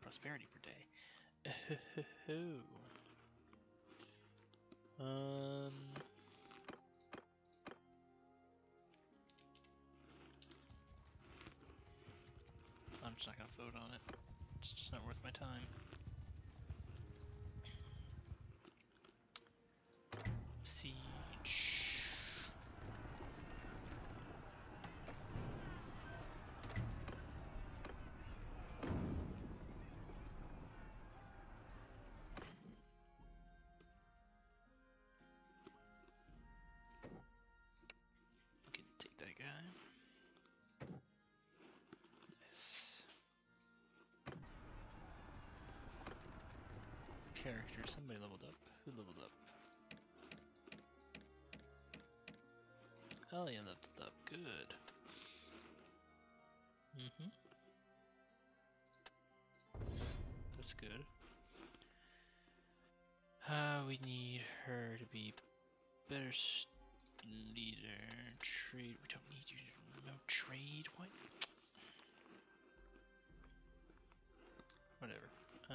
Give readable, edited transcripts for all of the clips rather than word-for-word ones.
prosperity per day. I'm just not gonna vote on it. It's just not worth my time. Siege. Okay, take that guy. Nice. Character, somebody leveled up. Who leveled up? Oh, yeah, leveled up. Good. That's good. We need her to be better leader. Trade. We don't need you to no trade. What? Whatever.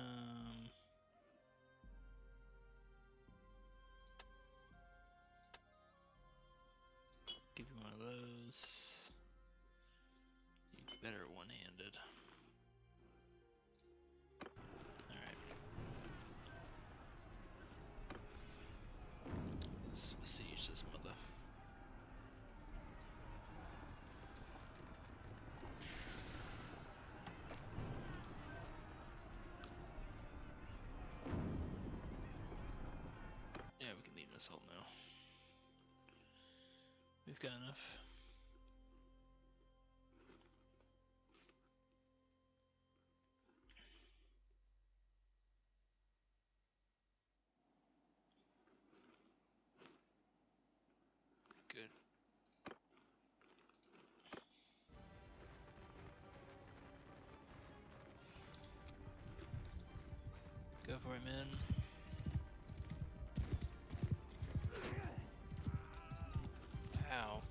Give you one of those. You better one-handed. Alright. Let's besiege this mother. Yeah, we can lead an assault now. We've got enough. Good. Go for it, man. Ow.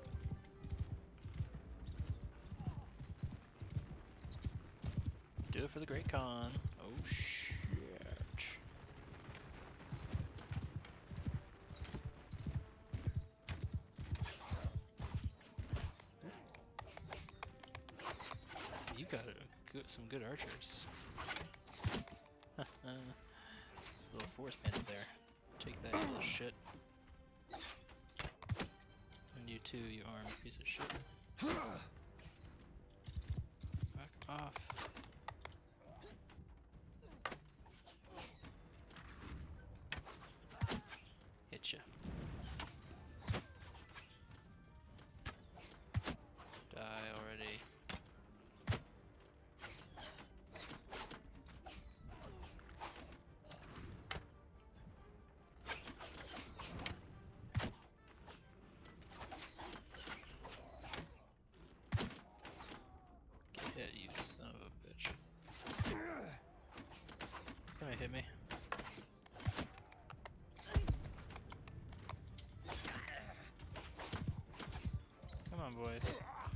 Do it for the Great Khan. Oh shit. You got some good archers. Little force bandit there. Take that, you little shit. And you too, you armed piece of shit. Back off. Hit ya. Die already. Get hit, you son of a bitch. Somebody hit me. Come on, boys.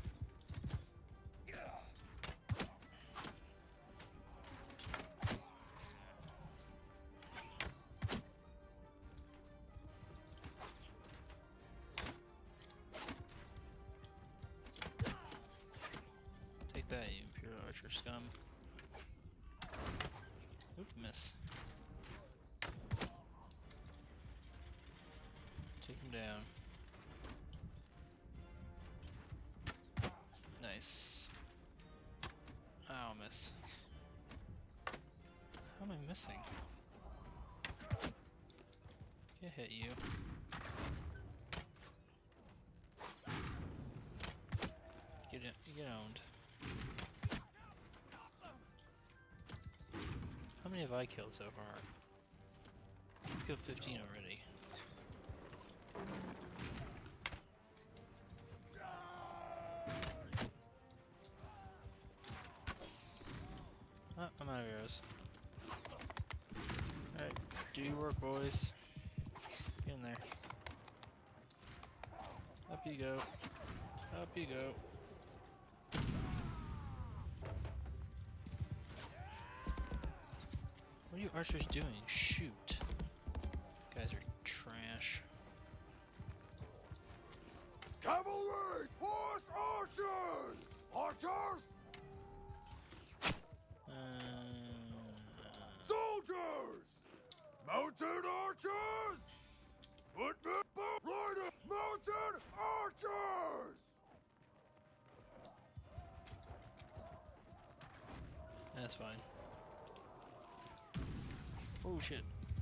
Take that, you Imperial Archer scum. Oop, miss. Take him down. Nice. Ow, miss. How am I missing? Can't hit you. Get owned. How many have I killed so far? I've killed 15 already. Oh, I'm out of arrows. Alright, do your work, boys. Get in there. Up you go. Up you go. What are you archers doing? Shoot. Guys are trash. Cavalry! Horse archers! Archers! Soldiers! Mounted archers! Footmen! Rider! Mounted archers! That's fine. Oh shit.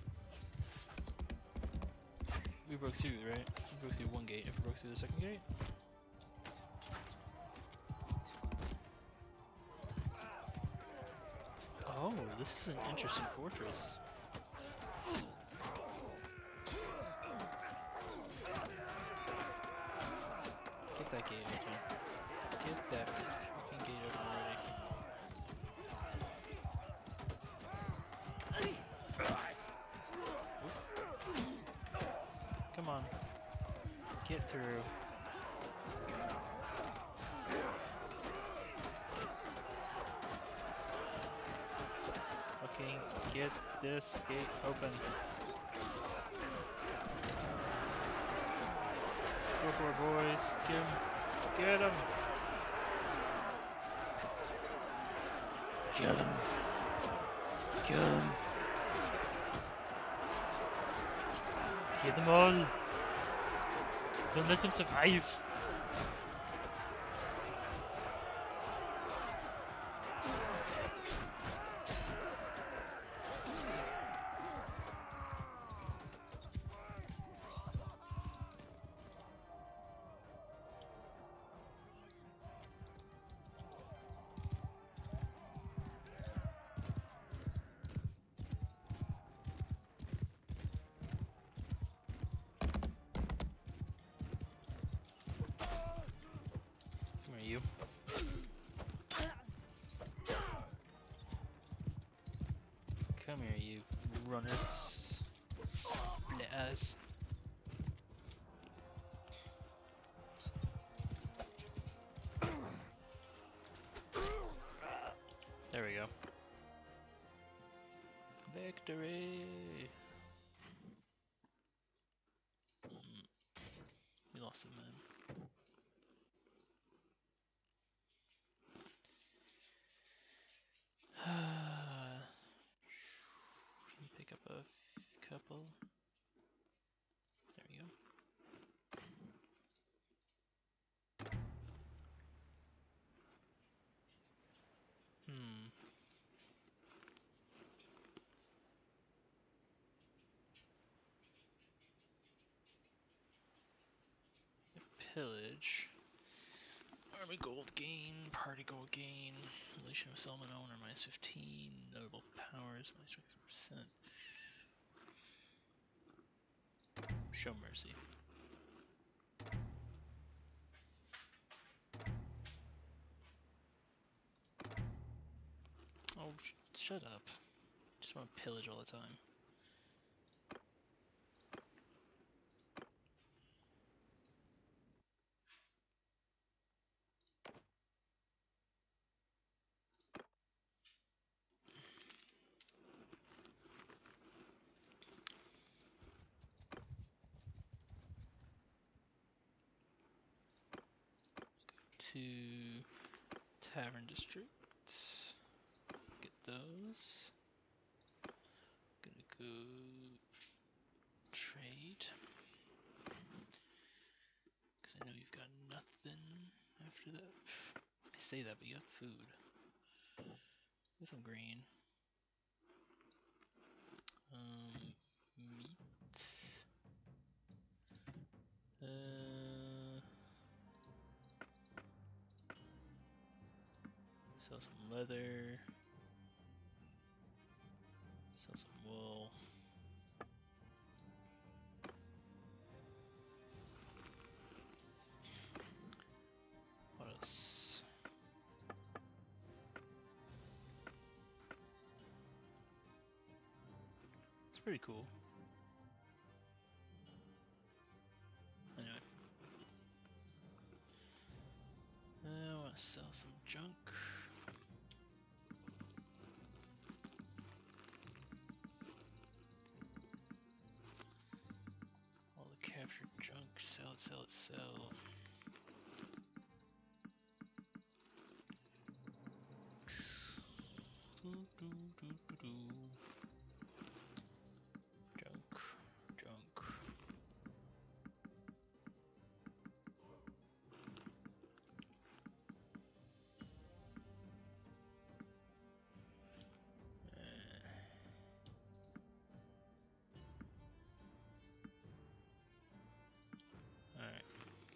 We broke through, right? We broke through one gate. If we broke through the second gate? Oh, this is an interesting fortress. Get that gate open. Get that freaking gate open already. Come on. Get through. Okay, get this gate open. Go for it, boys. Get him. Get him. Kill him. Kill him. Kill them all. Don't let them survive. You. Come here, you runners. Splitters. There we go. Victory! We lost it, man. Pick up a couple. There we go. Pillage. Army gold gain, party gold gain, relation of settlement owner -15, notable powers -23%. Show mercy. Oh, shut up. Just want to pillage all the time. To Tavern District. Get those. Gonna go trade. Because I know you've got nothing after that. I say that, but you got food. Get some green. Meat. Sell some leather. Sell some wool. What else? It's pretty cool. Anyway. I want to sell some junk. Junk, sell it, sell it, sell. Junk, junk. Alright.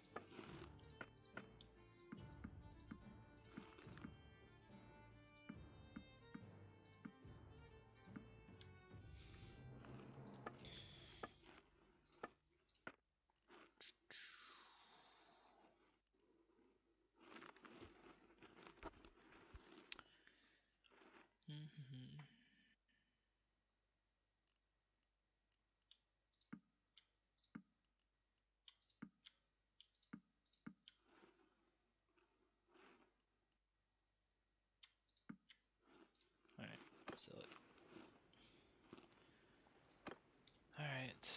Alright, sell it. Alright.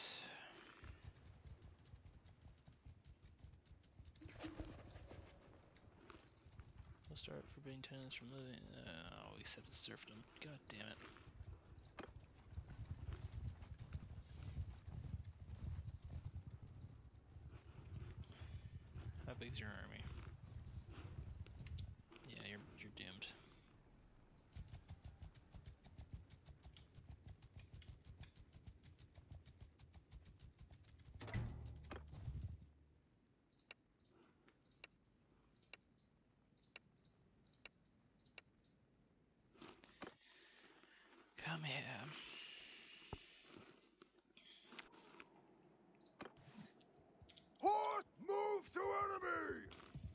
We'll start forbidding tenants from living. Oh, except it's serfdom. God damn it. How big's your army? Yeah, you're doomed. Come here. Horse, move to enemy!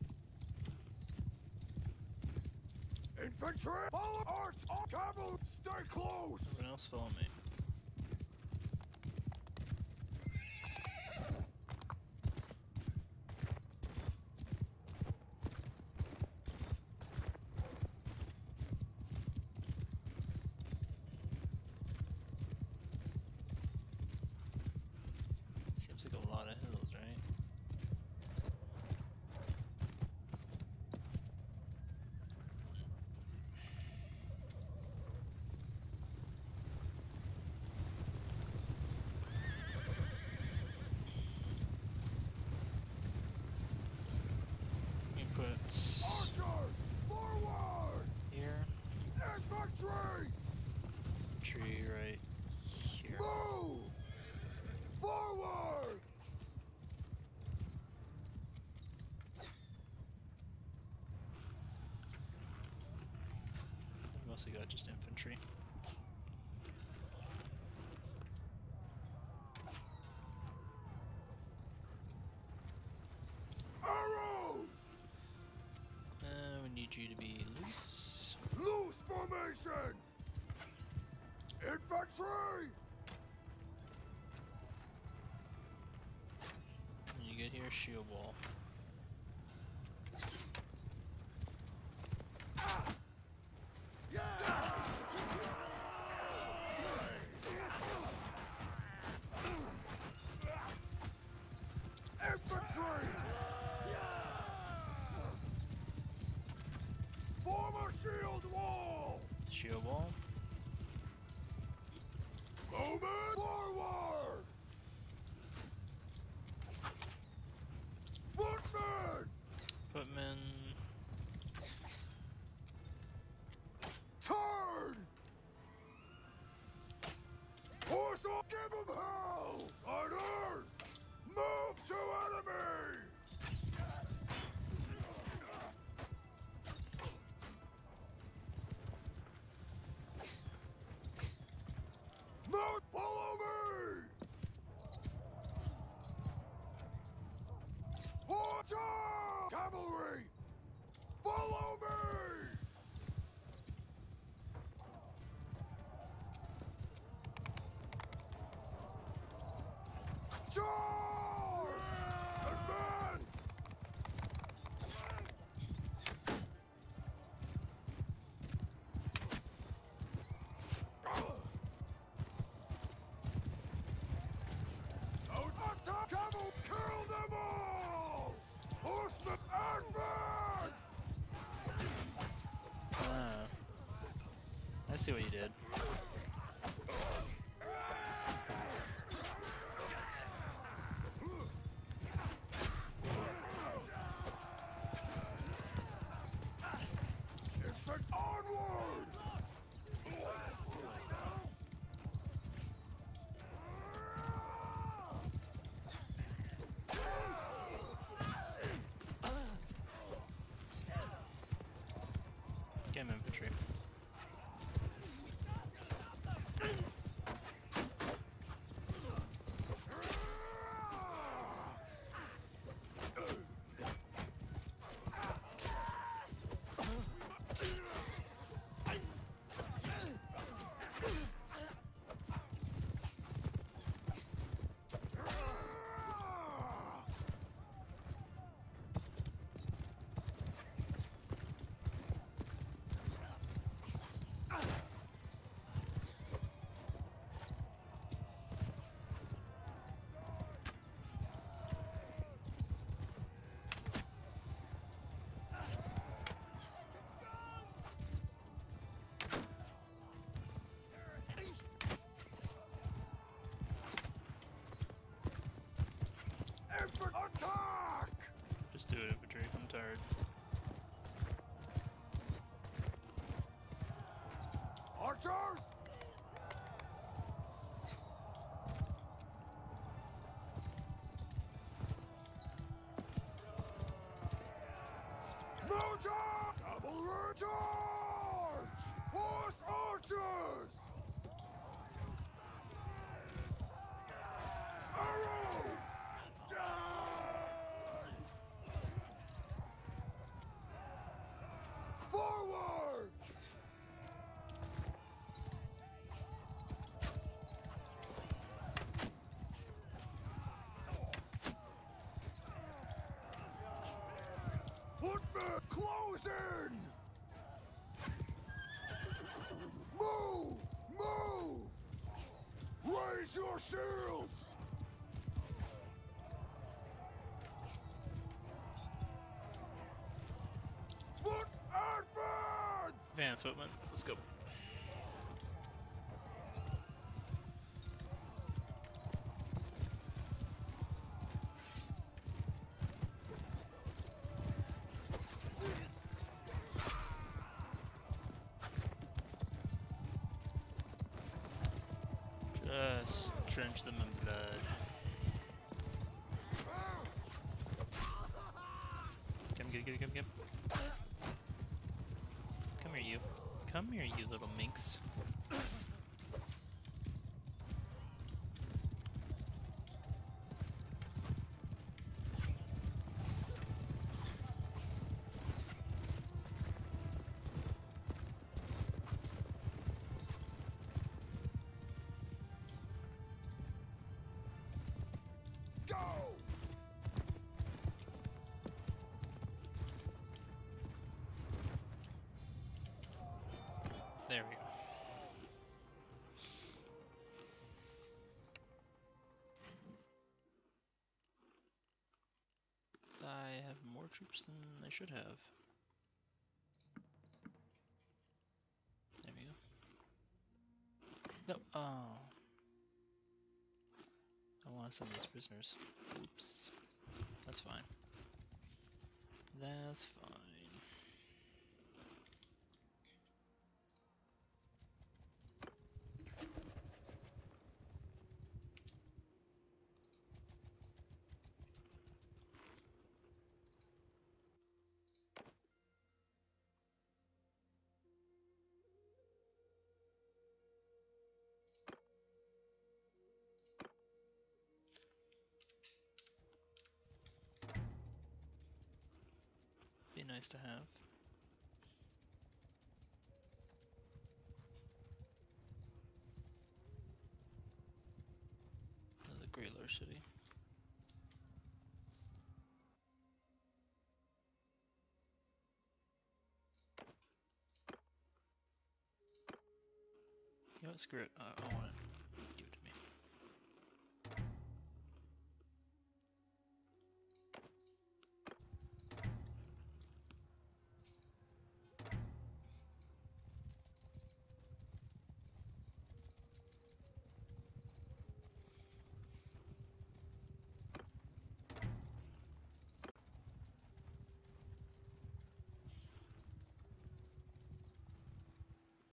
Infantry, follow arch, cavalry, stay close! Everyone else follow me. Seems like a lot of hills, right? We put Archers, forward! here, Infantry, tree right here. move! Forward! I've mostly got just infantry. Arrows! We need you to be loose. Loose formation! Infantry! When you get here, shield wall. Infantry! Form a shield wall! Shield wall. Movement forward! Footmen! Footmen. Turn! Horse on, give 'em hell! Riders! Move to enemy! Move, follow me! I see what you did. Instant onward! Get him infantry. Attack! Just do it, infantry. I'm tired. Archers! Mountain! Cavalry charge! Horse archers! Arrows! Forward! Footmen closing! Move! Move! Raise your shields! Foot advance! Advance, footman. Let's go. Just drench them in blood. Come. Come here, you. Come here, you little minx. Go! There we go. I have more troops than I should have. There we go. No, oh. I want some of these prisoners. Oops. That's fine. That's fine. Be nice to have. Another Great Large City. You know what, screw it. I want